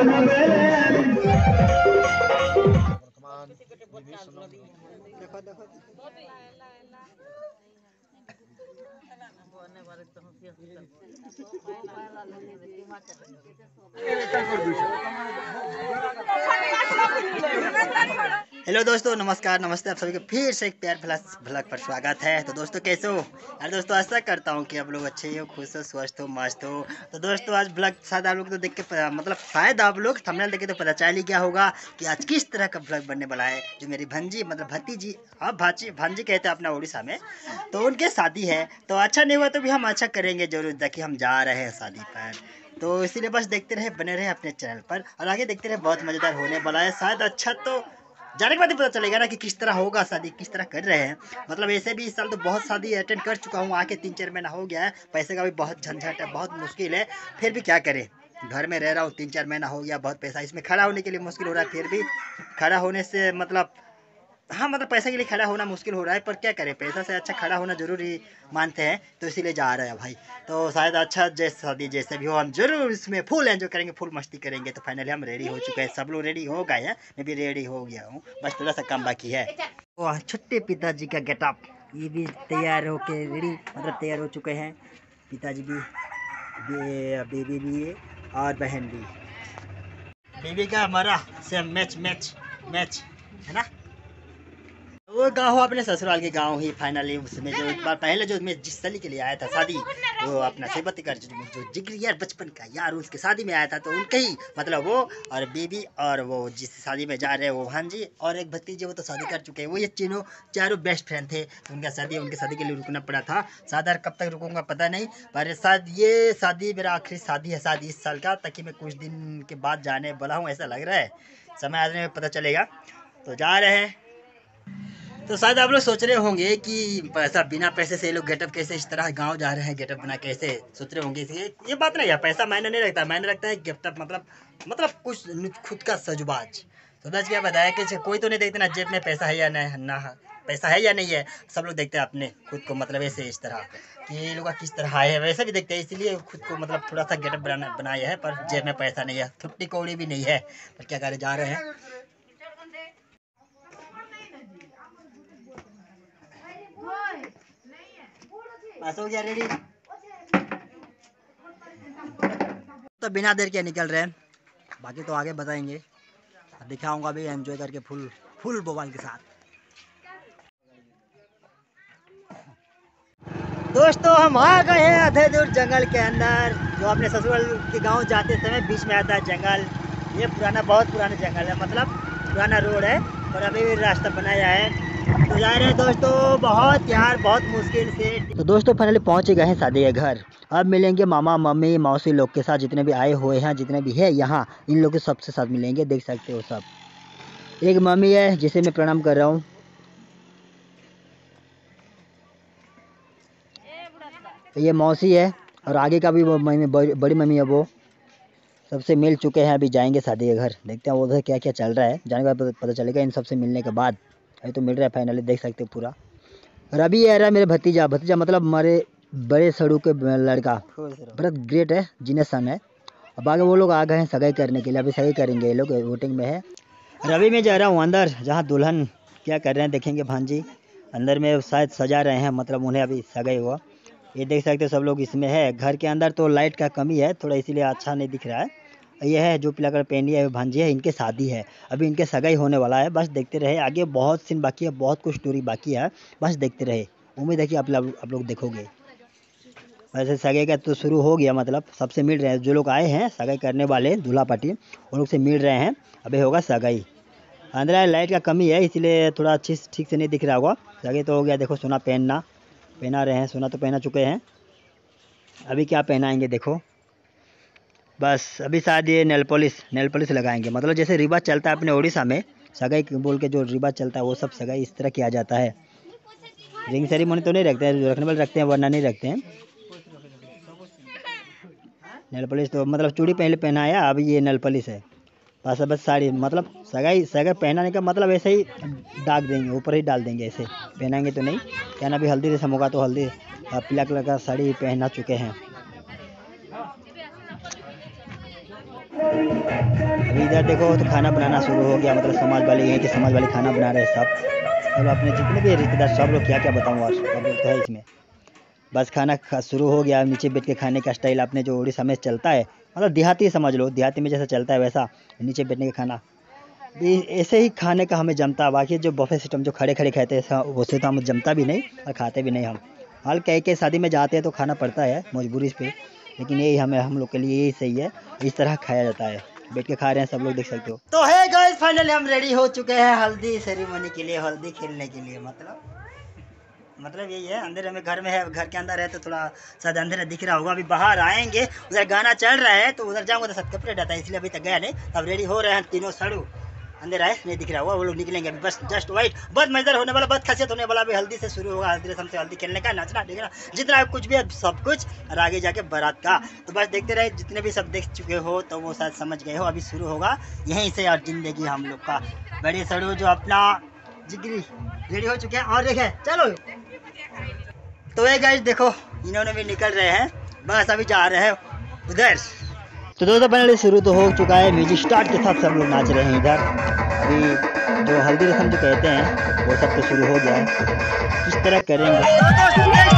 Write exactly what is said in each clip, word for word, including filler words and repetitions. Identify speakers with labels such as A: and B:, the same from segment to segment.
A: Hello दोस्तों, नमस्कार, नमस्ते। आप सभी को फिर से एक प्यार भला भलक पर स्वागत है। तो दोस्तों कैसे हो यार? दोस्तों आशा करता हूँ कि आप लोग अच्छे हो, खुश हो, स्वस्थ हो, मस्त हो। तो दोस्तों आज ब्लॉग शायद आप लोग तो देख के पता, मतलब शायद आप लोग थंबनेल देख के तो पता चल ही गया होगा कि आज किस तरह का ब्लॉग बनने वाला है। जो मेरी भंजी मतलब भतीजी, हाँ भाची भांजी कहते हैं अपना उड़ीसा में, तो उनके शादी है। तो अच्छा नहीं हुआ तो भी हम अच्छा करेंगे जरूर, ताकि हम जा रहे हैं शादी पर। तो इसीलिए बस देखते रहे, बने रहे अपने चैनल पर और आगे देखते रहे। बहुत मज़ेदार होने वाला है। शायद अच्छा तो जाने के बाद ही पता चलेगा ना कि किस तरह होगा शादी, किस तरह कर रहे हैं। मतलब ऐसे भी इस साल तो बहुत शादी अटेंड कर चुका हूँ, आके तीन चार महीना हो गया है। पैसे का भी बहुत झंझट है, बहुत मुश्किल है। फिर भी क्या करें, घर में रह रहा हूँ, तीन चार महीना हो गया। बहुत पैसा इसमें खड़ा होने के लिए मुश्किल हो रहा है। फिर भी खड़ा होने से मतलब, हाँ मतलब पैसे के लिए खड़ा होना मुश्किल हो रहा है, पर क्या करें, पैसा से अच्छा खड़ा होना जरूरी मानते हैं। तो इसीलिए जा रहे हैं भाई। तो शायद अच्छा जैसे शादी जैसे भी हो, हम जरूर इसमें फुल एंजॉय करेंगे, फुल मस्ती करेंगे। तो फाइनली हम रेडी हो चुके हैं, सब लोग रेडी हो गए हैं, मैं भी रेडी हो गया हूँ, बस थोड़ा सा काम बाकी है। वाह, छोटे पिताजी का गेटअप, ये भी तैयार होके रेडी, मतलब तैयार हो चुके हैं। पिताजी भी, बेबी भी है और बहन भी। बेबी का हमारा सेम मैच मैच मैच है ना। वो गाँव अपने ससुराल के गाँव ही फाइनली। उसमें जो एक बार पहले जो मैं जिस सली के लिए आया था शादी, वो अपना सेबती कर जो जिक्र यार बचपन का यार, उसके शादी में आया था। तो उनके ही मतलब वो और बीबी और वो जिस शादी में जा रहे हैं वो भांजी और एक भतीजे, वो तो शादी कर चुके हैं। वो ये तीनों चारों बेस्ट फ्रेंड थे। तो उनका शादी, उनकी शादी के लिए रुकना पड़ा था। शायद कब तक रुकूंगा पता नहीं, पर शायद ये शादी मेरा आखिरी शादी है शायद इस साल का, ताकि मैं कुछ दिन के बाद जाने वाला हूँ, ऐसा लग रहा है। समय आने में पता चलेगा। तो जा रहे हैं। तो शायद आप लोग सोच रहे होंगे कि पैसा, बिना पैसे से ये लोग गेटअप कैसे इस तरह गांव जा रहे हैं, गेटअप बना कैसे, सोच रहे होंगे। ये ये बात नहीं है, पैसा मायने नहीं रखता, मायने रखता है गेटअप, मतलब मतलब कुछ खुद का सजबाज। तो बस क्या बताया कि कोई तो नहीं देखते ना जेब में पैसा है या नहीं, ना पैसा है या नहीं है। सब लोग देखते हैं अपने खुद को, मतलब ऐसे इस तरह कि ये लोग किस तरह आए हैं वैसे भी देखते हैं। इसलिए खुद को मतलब थोड़ा सा गेटअप बनाना बनाया है, पर जेब में पैसा नहीं है, थुट्टी कौड़ी भी नहीं है। पर क्या करे, जा रहे हैं। बस हो गया रेडी। तो बिना देर के निकल रहे हैं, बाकी तो आगे बताएंगे, दिखाऊंगा भी एंजॉय करके फुल फुल बोबाल के साथ। दोस्तों हम आ गए हैं आधे दूर जंगल के अंदर, जो अपने ससुराल के गांव जाते समय बीच में आता है जंगल। ये पुराना, बहुत पुराना जंगल है, मतलब पुराना रोड है, पर अभी भी रास्ता बनाया है। तो जा रहे हैं दोस्तों, बहुत यार बहुत मुश्किल से। तो दोस्तों फाइनली पहुंच गए हैं शादी के घर। अब मिलेंगे मामा मम्मी मौसी लोग के साथ, जितने भी आए हुए हैं, जितने भी है यहाँ, इन लोग के सबसे साथ मिलेंगे। देख सकते हो सब। एक मम्मी है जिसे मैं प्रणाम कर रहा हूँ। ये मौसी है और आगे का भी वो मम्मी, बड़ी मम्मी है, वो सबसे मिल चुके हैं। अभी जाएंगे शादी के घर, देखते हैं उधर क्या क्या चल रहा है, जाने के बाद पता चलेगा इन सबसे मिलने के बाद। अभी तो मिल रहा है फाइनली, देख सकते हो पूरा। और अभी ये रहा मेरे भतीजा, भतीजा मतलब हमारे बड़े सड़ू के लड़का, बहुत ग्रेट है, जीने सन है। अब आगे वो लोग आ गए हैं सगाई करने के लिए, अभी सगाई करेंगे ये लोग, वोटिंग में है। और अभी मैं जा रहा हूँ अंदर, जहाँ दुल्हन क्या कर रहे हैं देखेंगे। भांजी अंदर में शायद सजा रहे हैं, मतलब उन्हें अभी सगाई हुआ। ये देख सकते हो सब लोग इसमें है। घर के अंदर तो लाइट का कमी है थोड़ा, इसीलिए अच्छा नहीं दिख रहा है। ये है जो पीला कलर पहनी है भांजी है, इनके शादी है, अभी इनके सगाई होने वाला है। बस देखते रहे, आगे बहुत सीन बाकी है, बहुत कुछ स्टोरी बाकी है, बस देखते रहे। उम्मीद है कि आप लोग आप लोग देखोगे। वैसे सगाई का तो शुरू हो गया, मतलब सबसे मिल रहे हैं, जो लोग आए हैं सगाई करने वाले दूल्हा पार्टी, उन लोग से मिल रहे हैं। अभी होगा सगाई। अंदर लाइट का कमी है, इसलिए थोड़ा अच्छी ठीक से नहीं दिख रहा होगा। सगाई तो हो गया। देखो सोना पहनना, पहना रहे हैं, सोना तो पहना चुके हैं। अभी क्या पहनाएंगे देखो। बस अभी शायद ये नेल पॉलिश नेल पॉलिश लगाएंगे, मतलब जैसे रिवाज चलता है अपने उड़ीसा में, सगाई बोल के जो रिवाज चलता है वो सब सगाई इस तरह किया जाता है। रिंग सेरेमनी तो नहीं रखते हैं, जो रखने वाले रखते हैं, वरना नहीं रखते हैं। नेल पॉलिश तो मतलब चूड़ी पहले पहनाया, अभी ये नेल पॉलिश है। बस बस साड़ी, मतलब सगाई सगाई पहनाने का मतलब ऐसे ही दाग देंगे, ऊपर ही डाल देंगे, ऐसे पहनाएंगे तो नहीं। क्या ना, अभी हल्दी रस्म होगा तो हल्दी पीला कलर का साड़ी पहना चुके हैं। अभी इधर देखो तो खाना बनाना शुरू हो गया, मतलब समाज वाले यहीं के समाज वाले खाना बना रहे हैं सब। मतलब अपने जितने भी रिश्तेदार सब लोग, क्या क्या बताऊँ और सब लोग तो है इसमें। बस खाना खा शुरू हो गया। नीचे बैठ के खाने का स्टाइल अपने जो उड़ीसा में चलता है, मतलब देहाती समझ लो, देहाती में जैसा चलता है वैसा नीचे बैठने का खाना भी ऐसे ही खाने का हमें जमता। बाकी जो बफे सिस्टम जो खड़े खड़े खाते हैं उससे तो हम जमता भी नहीं और खाते भी नहीं हम। हाल कह के शादी में जाते हैं तो खाना पड़ता है मजबूरी पे, लेकिन यही हमें हम लोग के लिए यही सही है, इस तरह खाया जाता है। बैठ के खा रहे हैं सब लोग, देख सकते हो। तो है गाइस, फाइनली हम रेडी हो चुके हैं हल्दी सेरेमनी के लिए, हल्दी खेलने के लिए। मतलब मतलब यही है, अंदर हमें घर में है, घर के अंदर है तो थोड़ा शायद अंधेरा दिख रहा होगा। अभी बाहर आएंगे, उधर गाना चल रहा है तो उधर जाऊंगा तो सब कपड़े डाटा है, इसलिए अभी तक गया नहीं। अब रेडी हो रहे हैं तीनों सड़ू, अंदर आए नहीं दिख रहा होगा, वो लोग निकलेंगे अभी, बस जस्ट वाइट। बहुत मजेदार होने वाला, बहुत खासियत होने वाला। अभी हल्दी से शुरू होगा, हल्दी रस्म से हल्दी खेलने का, नाचना देखना जितना कुछ भी है सब कुछ, और आगे जाके बारात का। तो बस देखते रहे, जितने भी सब देख चुके हो तो वो शायद समझ गए हो। अभी शुरू होगा यहीं से, और जिंदगी हम लोग का बड़े सड़ू जो अपना जिगरी रेडी हो चुके हैं। और देखे चलो, तो ये गाइस देखो इन्होंने भी निकल रहे हैं, बस अभी जा रहे हैं उधर। तो दोस्तों पहले शुरू तो हो चुका है, म्यूजिक स्टार्ट के साथ सब लोग नाच रहे हैं इधर। अभी जो हल्दी रस्म जो कहते हैं वो सब तो शुरू हो गया है, इस तरह करेंगे।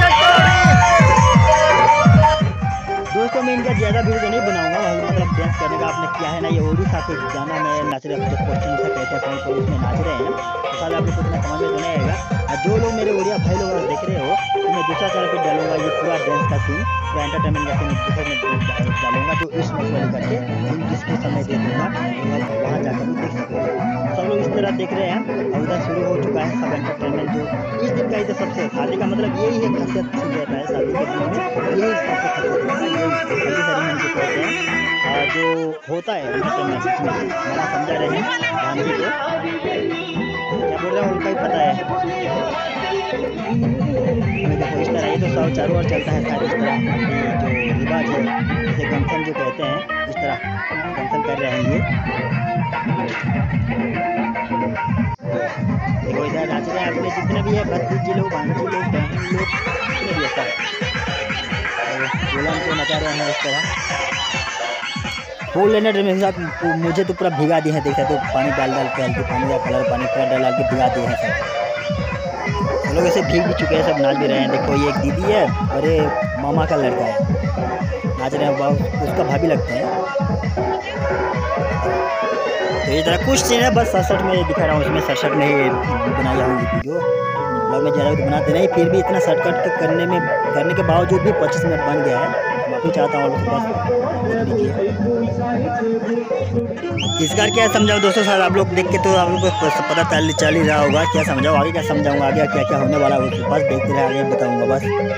A: दोस्तों मैं इनका ज़्यादा वीडियो नहीं बनाऊंगा, मतलब डांस करने का आपने किया है ना, ये ओडिशा के गाना में नाच रहे हैं, जो पश्चिम से कहते हैं सॉन्ग को, उसमें नाच रहे हैं। तो साल आपको कुछ ना समझ में तो नहीं आएगा। और जो लोग मेरे ओडिया भाई लोग अगर देख रहे हो तो मैं दूसरा चैनल पर डालूंगा ये पूरा डांस का सीन, पूरा एंटरटेनमेंट का सीन दूसरे में डालूंगा, जो इस वाली करके जिसको समय दे दूँगा, वहाँ जाकर भी देख सकते हो। सब लोग इस तरह देख रहे हैं, और उधर शुरू हो चुका है सब एंटरटेनमेंट। जो इस दिन का इधर सबसे शादी का मतलब यही है, खासियत रहता है शादी के दिन में, यही सबसे खासियत है, हल्दी सेरेमनी जो कहते हैं। और जो होता है एंटरटेनमेंट इसमें बड़ा समझा रहे हैं गांधी को, क्या बोल रहे हैं उनका ही पता है। देखो इस तरह ये तो सब चारों ओर चलता है शायद, इस तरह जो रिवाज है जैसे गमसन जो कहते हैं, इस तरह गमसन कर रहे हैं ये। देखो इधर नाच रहे हैं अपने जितने भी है भतीजी लोग, भांजी लोग, बहन लोग, जितने भी ऐसा दुल्हन को नचा रहे हैं इस तरह। फूल लेने मेरे साथ मुझे तो पूरा भिगा दिए हैं, देखा तो पानी डाल डाल के, हल्की पानी का कलर पानी पूरा डाल डाल के भिगा दिए हैं सब। लोग ऐसे भीग भी चुके हैं, सब नाच भी रहे हैं। देखो ये एक दीदी है और ये मामा का लड़का है, नाच रहे हैं, उसका भाभी लगते हैं। तो ये तरह कुछ चीज़ है, बस सड़सठ में दिखा रहा हूँ, उसमें सड़सठ में ही बनाई हूँ वीडियो। ब्लॉग में ज़्यादा तो बनाते नहीं, फिर भी इतना शॉर्टकट करने में करने के बावजूद भी पच्चीस मिनट बन गया है। माफ़ी चाहता हूँ बस इसका क्या समझाऊँ दोस्तों, सर आप लोग देख के तो आप लोग को पता चल चल ही रहा होगा क्या समझाऊँ, आगे क्या समझाऊँगा, आगे क्या क्या होने वाला है बस देखते रहे, आगे बताऊँगा बस।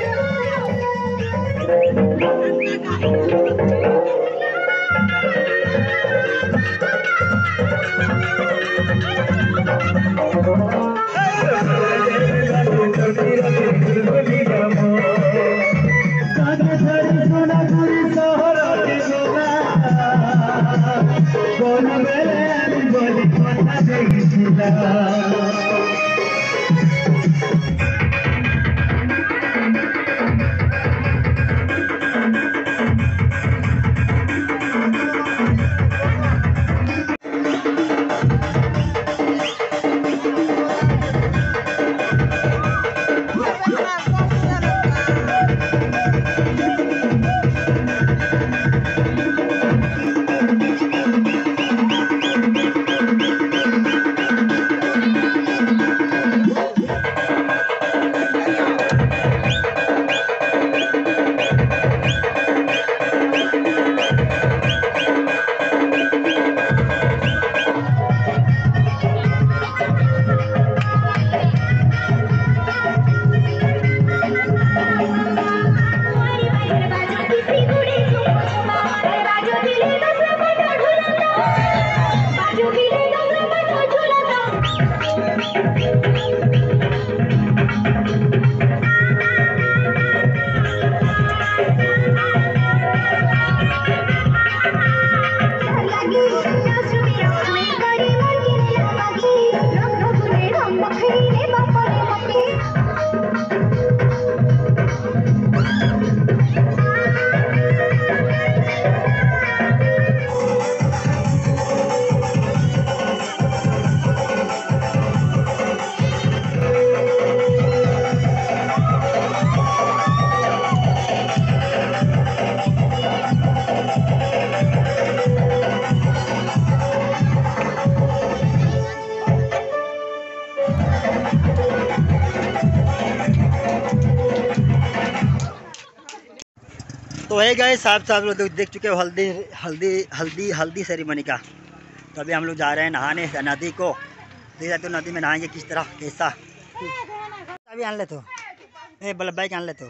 A: तो है गए साहब साहब लोग देख चुके हो हल्दी हल्दी हल्दी हल्दी सेरेमनी का। तो अभी हम लोग जा रहे हैं नहाने नदी को। देख सकते हो नदी में नहाएंगे किस तरह कैसा। अभी आन ले तो ए बल्लभ बाइक आन ले तो।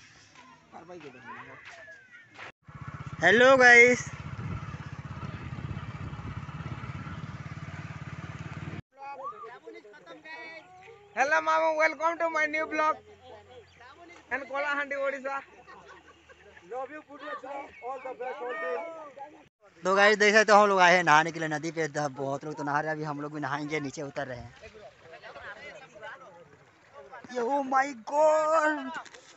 A: हेलो गाइस,
B: हेलो मामू, welcome to my new blog and Kalahandi Odisha.
A: तो गाइस देख सकते हो हम लोग आए हैं नहाने के लिए नदी पे। बहुत लोग तो नहा रहे हैं, अभी हम लोग भी नहाएंगे, नीचे उतर रहे हैं। ये ओ माय गॉड,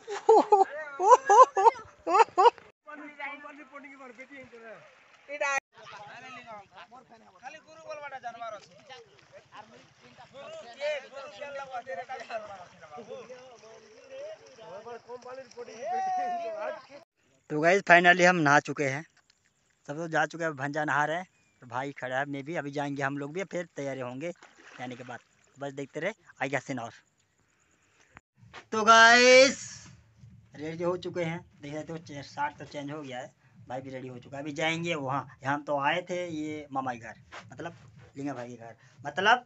A: तो गाइस फाइनली हम नहा चुके हैं, सब लोग जा चुके हैं। भंजा नहा रहे हैं, तो भाई खड़ा है, मैं भी अभी जाएंगे हम लोग भी, फिर तैयारी होंगे जाने के बाद। बस देखते रहे आएगा सीन। और तो गाइस रेडी हो चुके हैं, देख रहे हो शर्ट तो चेंज हो गया है, भाई भी रेडी हो चुका है। अभी जाएंगे वहाँ, हम तो आए थे ये मामा के घर, मतलब लिंगा भाई के घर, मतलब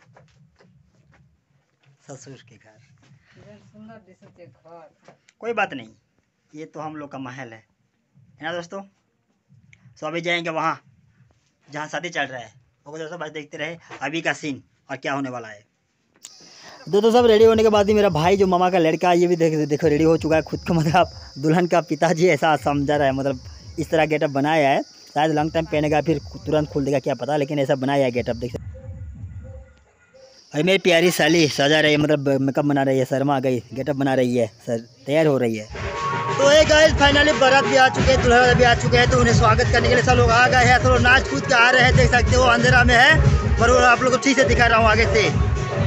A: ससुर के घर। कोई बात नहीं, ये तो हम लोग का महल है है ना दोस्तों। सो अभी जाएंगे वहाँ जहाँ शादी चल रहा है। ओके दोस्तों, बस देखते रहे अभी का सीन और क्या होने वाला है। दोस्तों सब रेडी होने के बाद ही मेरा भाई जो मामा का लड़का है ये भी देख देखो रेडी हो चुका है। खुद को मतलब दुल्हन का पिताजी ऐसा समझा रहा है, मतलब इस तरह गेटअप बनाया है। शायद लॉन्ग टाइम पहनेगा फिर तुरंत खोल देगा क्या पता, लेकिन ऐसा बनाया है गेटअप। देख अरे मेरी प्यारी साली सजा रही है, मतलब मेकअप बना रही है, शर्मा गई, गेटअप बना रही है, सर तैयार हो रही है। तो एक गाइस फाइनली बारात भी आ चुके हैं, दुल्हा भी आ चुके हैं। तो उन्हें स्वागत करने के लिए सब लोग आ गए हैं। तो नाच कूद के आ रहे हैं, देख सकते हो अंधेरा में है, पर आप लोग को ठीक से दिखा रहा हूँ आगे से।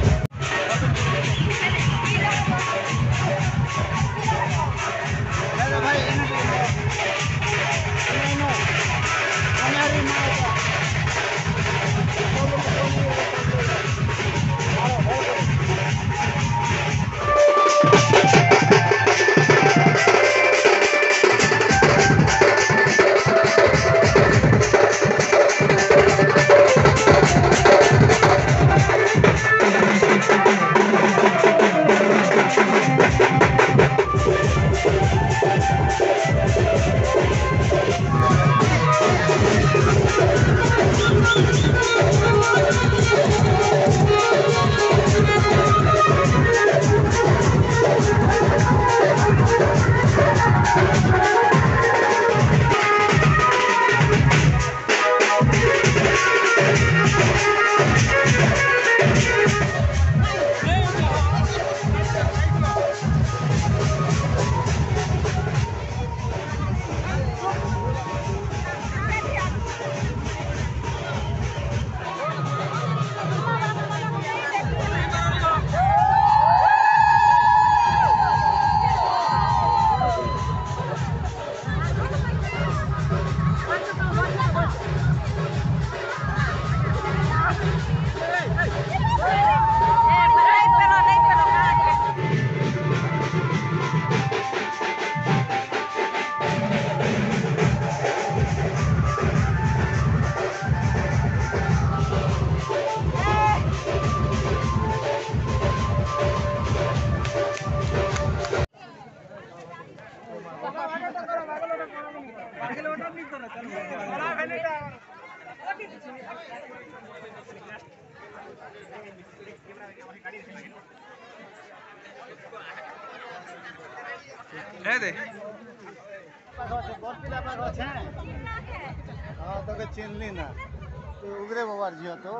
B: हाँ तो चिन्हली ना उगरे बाबार झियो तो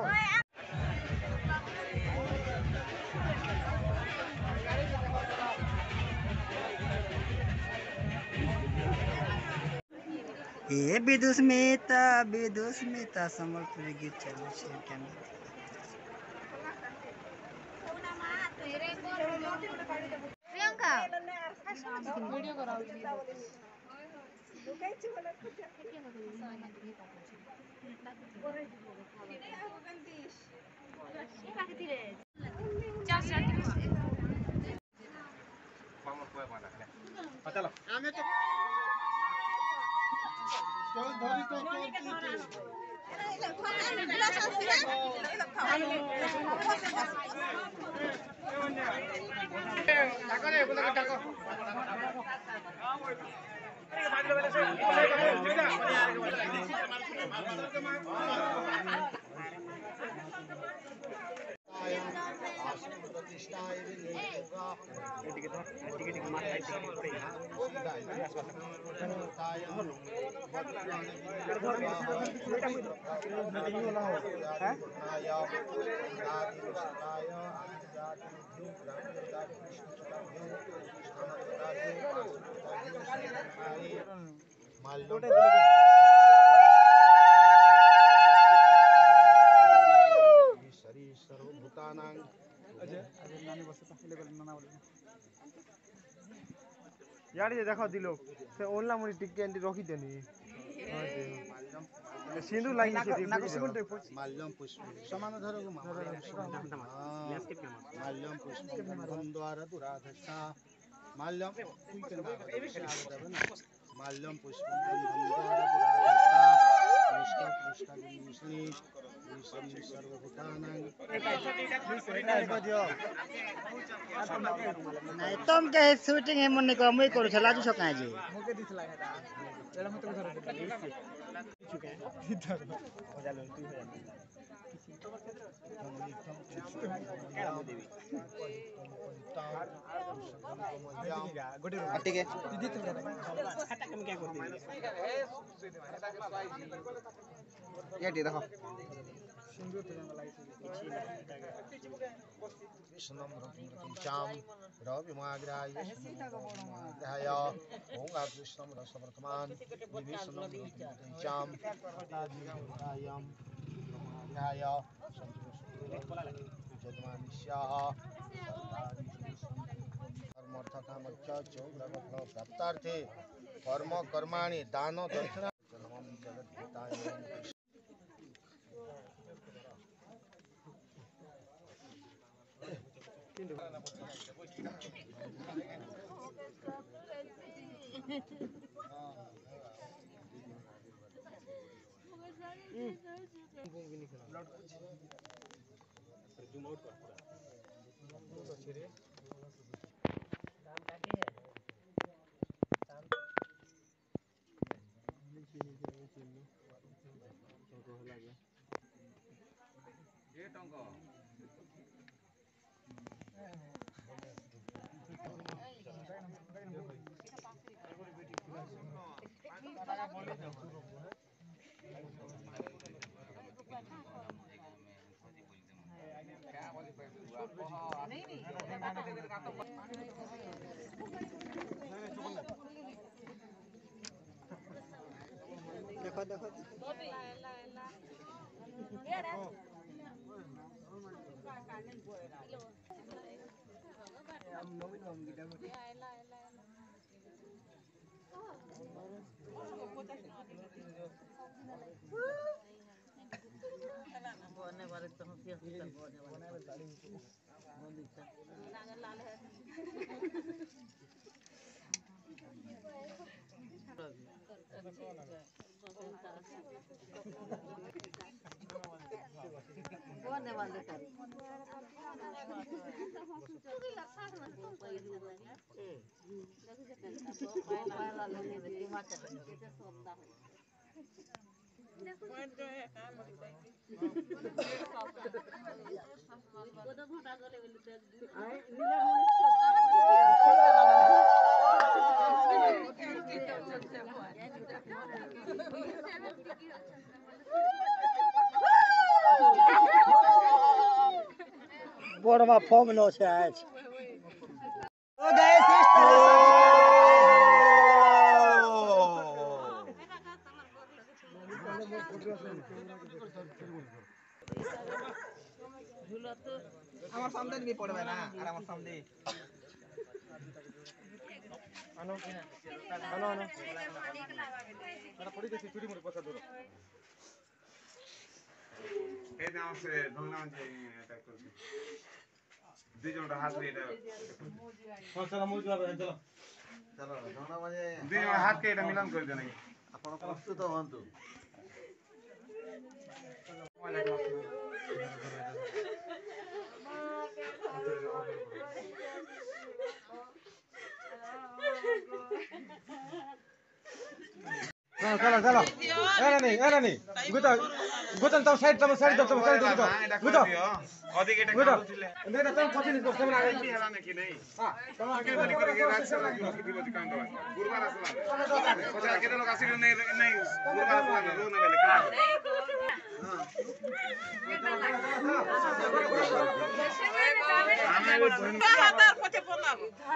A: ए विदुस्मिता विदुस्मिता संबलपुर गीत चलो छे कैमरा
C: प्रियंका वीडियो कराओ
B: चलो यार ये देखो दिलो से ओनला मुनि टिके एंटी रखी देनी सिंदूर लाइन से
D: माल्यम पुष्प समान धरगु माल्यम पुष्प गंधम द्वारा दुराधसा माल्यम माल्यम पुष्प गंधम द्वारा दुराधसा निष्ठा पुष्टा विष्णु विष्णु सर्वभूतानां
A: नहीं तुम के शूटिंग है मुन्ने को मुई करू छला जो सका जे
B: मुके दिसला हेता एला मत धर दे चुके हैं इधर हो जा लो तू हो जा
D: ठीक है
B: दीदी तो खाता कम क्या करती है ये देखो सिंदूर तो जंगल आई
D: कृष्णम रतिचाम रविमाग्राय ग्रहाय ओम कृष्णम रसवर्तमान विभीषणम रतिचाम आयाम ग्रहाय जदमानिष्याः कर्मर्थकामच्च चौग्रफल प्राप्तार्थे कर्म कर्माणि दान दक्षिणा जन्मं जगद्गीताय
A: देखो देखो बोर्डमा फॉर्म लो छे आज तो गाइस इस तरह
B: আমার সামনে নিয়ে পড়বে না আর আমার সামনে আনো আনো আনো আরে পড়ি গেছি চুরি মরে পয়সা ধরো এই নাও সে ধরনা যে এটা করছি দুইজনটা হাত দিয়ে এটা চলো চলো মুজ যাবে চলো চলো ধরনা মানে দুইজন হাত কে এটা মিলান করে দেন
D: ଆପଣ ପ୍ରସ୍ତୁତ ହୁଅନ୍ତୁ।
B: चलो चलो चलो एरा नहीं एरा नहीं गुतो गुतो तब साइड तब साइड तब साइड गुतो गुतो अधिक एटा काउथिले नेता तम पछिन को सेमना आगे हेला ने कि नहीं हां तम आगे बोली करके राज सभा की की बोली काम दवा गुरुवार आसला पछा केते लोग आसी नहीं नहीं गुरुवार आसला रो न बेले हां हमें हातार पछे पड़ना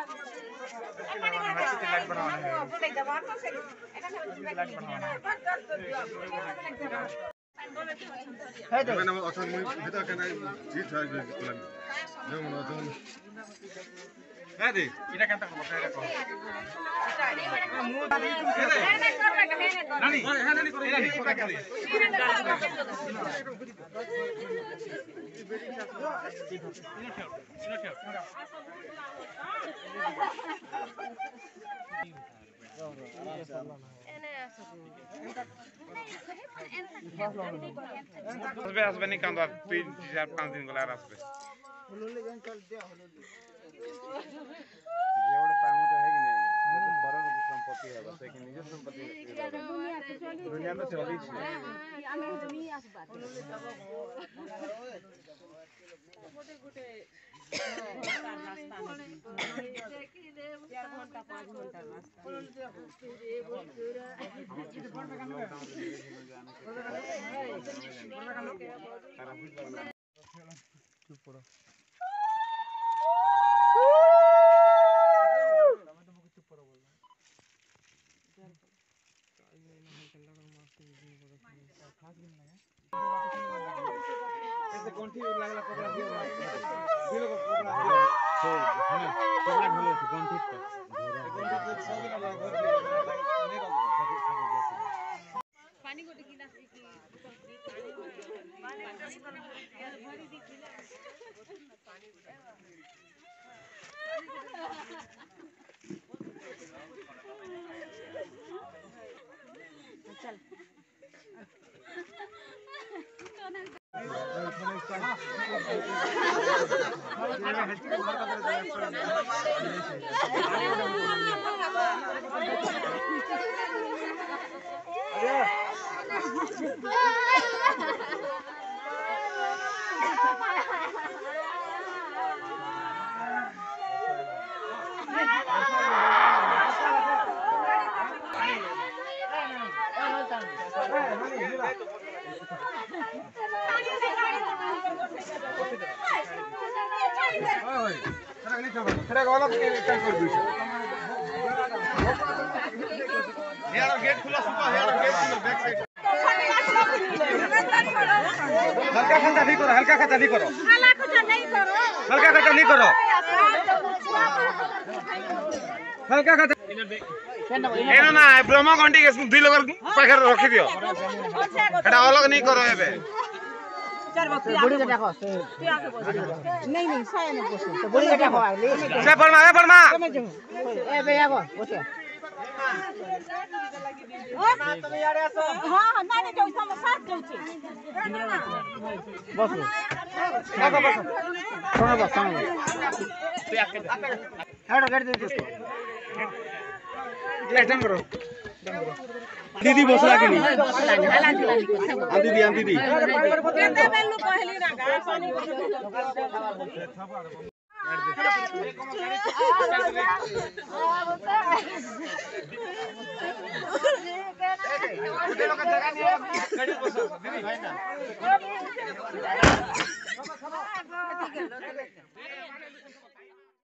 B: लाइट बनाना बोले दवा तो से है तो मैंने असन में हेता कना जीत है गुलाम जो मन असन है दे इटा कांता को बता रखो नानी है नानी करो नानी पता खाली हसबे हसबे नहीं कांदा तीन चार पांच दिन गला रास्ते जेवढे पामो तो है कि नहीं ये तो परर संपत्ति है बस एक निज संपत्ति दुनिया में चली है हमें तो नहीं आस बात गोटे गोटे रास्ता चार घंटा पाँच घंटा रास्ता चुप पड़ो चुप पड़ो बोल खास दिन लगा ऐसे कोंठी लागला पकड़ा दियो दिलो को पकड़ा दियो सो है पकड़ा ढोले से कोंठी पे कोंठी पे सब लगा घर नहीं रहो पानी को गिलास की पानी भरी दी पानी चल तेरा वाला क्या कर दूँ यार गेट खुला सुबह यार गेट खुला बैक साइड हल्का खाता नहीं करो हल्का खाता नहीं करो हल्का खाता नहीं करो हल्का खाता एना ना ब्रह्मा घंटी के दुई लोग पाखर रखि दियो एटा अलग नहीं करो एबे बुढ़ी के देखो नहीं नहीं साया नहीं बसो तो बुढ़ी के देखो आले से फरमा ए फरमा ए बे आगो बसो ओ तुम यार आसो हां नानी जो सम साथ जाउची बसो आगो बसो सुनो बस सुनो तू आके हेडो गाड़ी दे दो लेटम करो दीदी बसला के नहीं आ दीदी आ दीदी केते बेलु कहली ना गा पानी लोग जगह नहीं गाड़ी बसो दीदी भाई ना